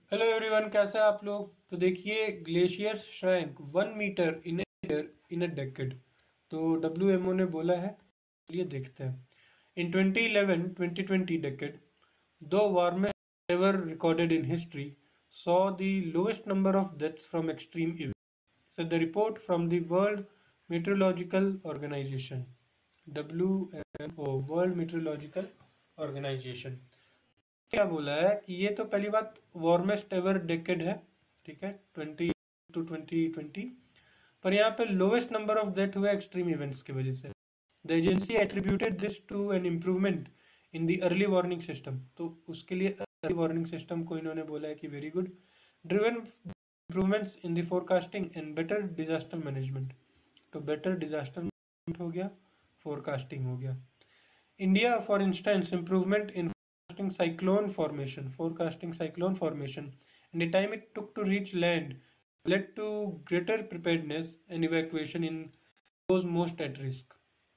Hello everyone, कैसे हैं आप लोग। तो देखिए, glacier shrank 1 metre in year in a decade. तो डब्ल्यूएमओ ने बोला है, चलिए देखते हैं। इन 2011-2020 decade, the warmest ever recorded in history, saw the lowest number of deaths from extreme events, said the report from the World Meteorological Organization, WMO, World Meteorological Organization। क्या बोला है कि ये तो पहली बात वार्मेस्ट एवर डेकेड है, ठीक है, 20 to 2020। पर यहाँ पे लोवेस्ट नंबर ऑफ डेथ हुए एक्सट्रीम इवेंट्स की वजह से। The agency attributed this to an improvement in the early warning system. तो उसके लिए अर्ली वार्निंग सिस्टम को इन्होंने बोला है कि very good, driven improvements in the forecasting and better disaster management. तो बेटर डिजास्टर मैनेजमेंट हो गया, फोरकास्टिंग हो गया। India, for instance, improvement in forecasting cyclone formation, and the time it took to reach land led to greater preparedness and evacuation in those most at risk.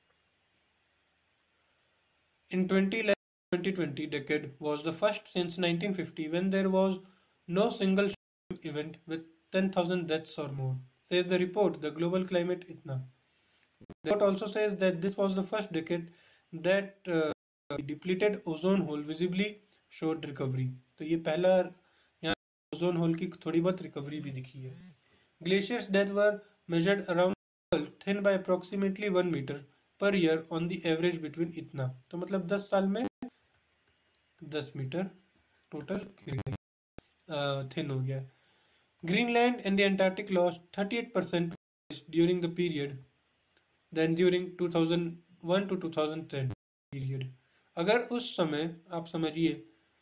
In 2011-2020 decade was the first since 1950 when there was no single event with 10,000 deaths or more, says the report, The Global Climate ITNA. The report also says that this was the first decade that depleted ozone hole visibly showed recovery। तो ये पहला यहाँ ozone hole की थोड़ी बहुत recovery भी दिखी है। Glaciers that were measured around the world thin by approximately 1 meter per year on the average between इतना, तो मतलब 10 साल में 10 मीटर टोटल थिन हो गया। Greenland and the Antarctic lost 38% during the period than during 2001 to 2010 period। अगर उस समय आप समझिए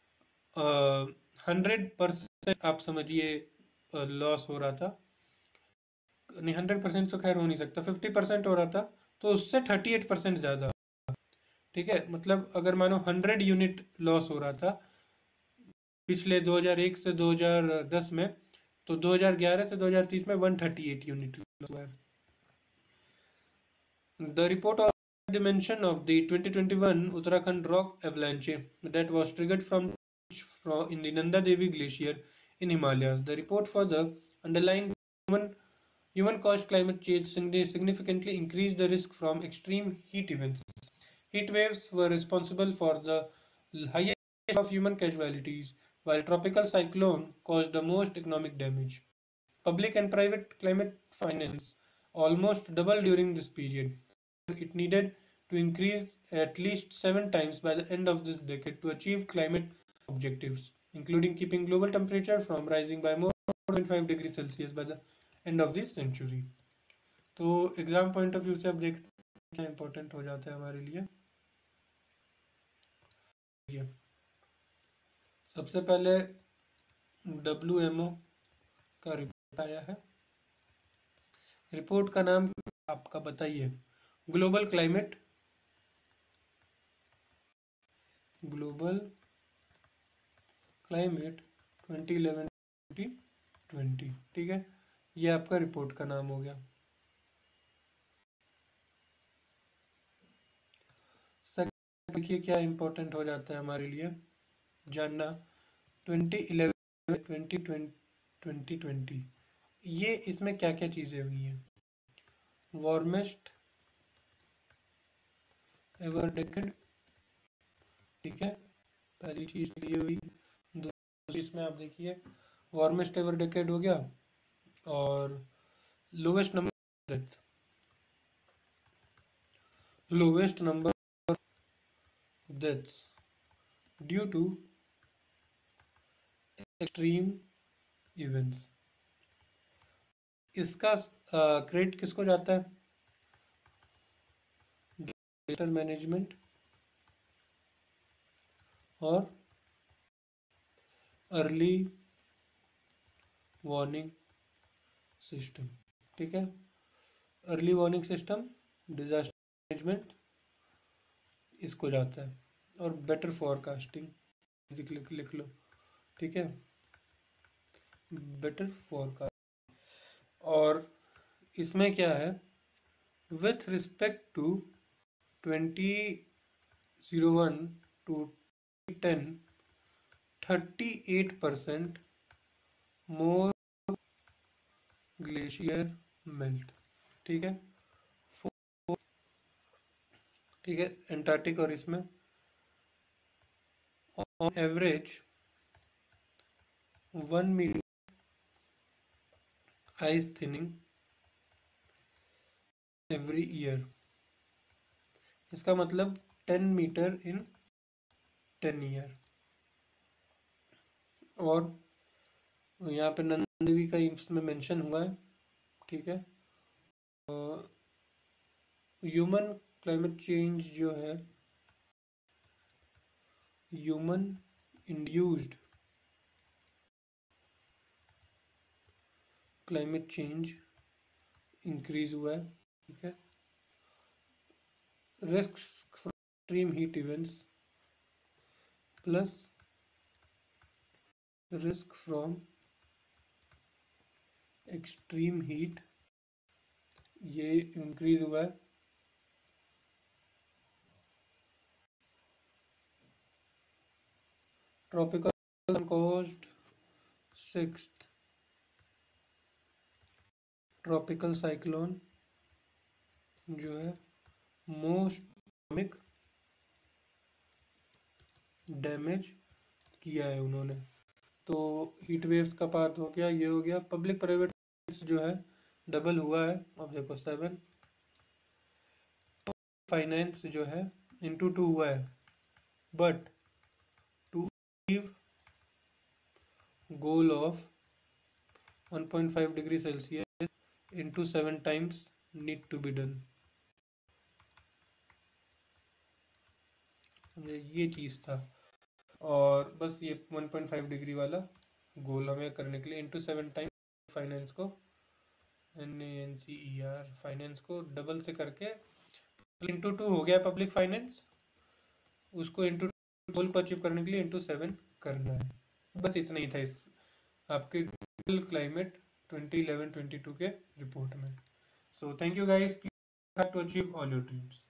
100% आप समझिए लॉस हो रहा था, नहीं 100% तो खैर हो नहीं सकता, 50% हो रहा था, तो उससे 38% ज़्यादा, ठीक है। मतलब अगर मानो 100 यूनिट लॉस हो रहा था पिछले 2001 से 2010 में, तो 2011 से 2030 में 138 यूनिट लॉस हुआ है। The report also had the mention of the 2021 Uttarakhand rock avalanche that was triggered in the Nanda Devi Glacier in Himalayas. The report further underlined human-caused climate change significantly increased the risk from extreme heat events. Heat waves were responsible for the highest of human casualties, while tropical cyclone caused the most economic damage. Public and private climate finance almost doubled during this period. It needed to increase at least 7 times by the end of this decade to achieve climate objectives, including keeping global temperature from rising by more than 5 degrees Celsius by the end of this century। तो exam point of view से अब देखते हैं क्या important हो जाता है हमारे लिए। सबसे पहले WMO का रिपोर्ट आया है। रिपोर्ट का नाम आपका बताइए, ग्लोबल क्लाइमेट 2011-2020, ठीक है, ये आपका रिपोर्ट का नाम हो गया। सेकंड देखिए क्या इंपॉर्टेंट हो जाता है हमारे लिए जानना, 2011-2020, ये इसमें क्या क्या चीज़ें हुई हैं। वार्मेस्ट एवर डेकेड, ठीक है, पहली चीज़ तो ये हुई। दूसरी इसमें आप देखिए वार्मेस्ट एवर डेकेड हो गया, और lowest number death, lowest number deaths due to extreme events। इसका क्रेडिट किसको जाता है, डिजास्टर मैनेजमेंट और अर्ली वार्निंग सिस्टम, ठीक है। Early warning system, disaster management, इसको जाता है, और बेटर फॉरकास्टिंग लिख लो, ठीक है, बेटर फॉरकास्ट। और इसमें क्या है, with respect to 2001 to 10, 38% more glacier melt, ठीक है। ठीक है, एंटार्क्टिक और इसमें on average 1 metre ice thinning every year. इसका मतलब 10 मीटर इन 10 ईयर। और यहाँ पे नंदा देवी का इसमें मेंशन हुआ है, ठीक है। ह्यूमन क्लाइमेट चेंज जो है, human induced climate change increase हुआ है, ठीक है। Risk from extreme heat events plus risk from extreme heat, ये इंक्रीज हुआ है। Tropical caused sixth tropical cyclone जो है मोस्ट इकोनॉमिक डैमेज किया है उन्होंने। तो हीट वेव्स का पार्ट हो गया, ये हो गया। पब्लिक प्राइवेट जो है डबल हुआ है, अब देखो 7। फाइनेंस जो है इंटू 2 हुआ है, but to achieve goal of 1.5 degree Celsius into 7 times need to be done. ये चीज़ था, और बस ये 1.5 डिग्री वाला गोल हमें करने के लिए इंटू 7 टाइम फाइनेंस को NANCER फाइनेंस को डबल से करके इंटू 2 हो गया पब्लिक फाइनेंस, उसको इंटू गोल को अचीव करने के लिए इंटू 7 करना है। बस इतना ही था इस आपके ग्लोबल क्लाइमेट 2011-22 के रिपोर्ट में। So thank you guys, please to achieve all your dreams.